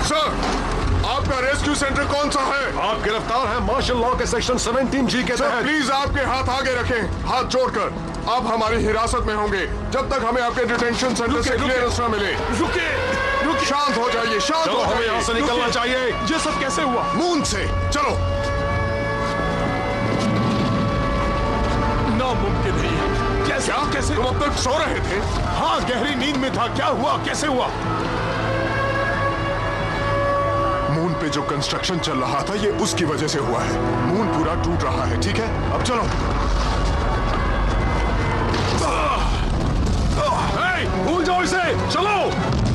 Sir, आपका rescue centre कौन सा है? आप गिरफ्तार हैं मार्शल लॉ के सेक्शन 17G के तहत। प्लीज आपके हाथ आगे रखें, हाथ जोड़कर। आप हमारी हिरासत में होंगे जब तक हमें आपके डिटेंशन सेंटर से क्लियरेंस न मिले। रुकिए, शांत हो जाइए, शांत हो हमें जाइए। यहाँ से निकलना चाहिए। ये सब कैसे हुआ? मून से चलो। नामुमकिन है ये। कैसे? क्या? कैसे? तुम अब तक सो रहे थे? हाँ, गहरी नींद में था। क्या हुआ? कैसे हुआ? मून पे जो कंस्ट्रक्शन चल रहा था ये उसकी वजह से हुआ है। मून पूरा टूट रहा है। ठीक है, अब चलो। भूल जाओ इसे, चलो।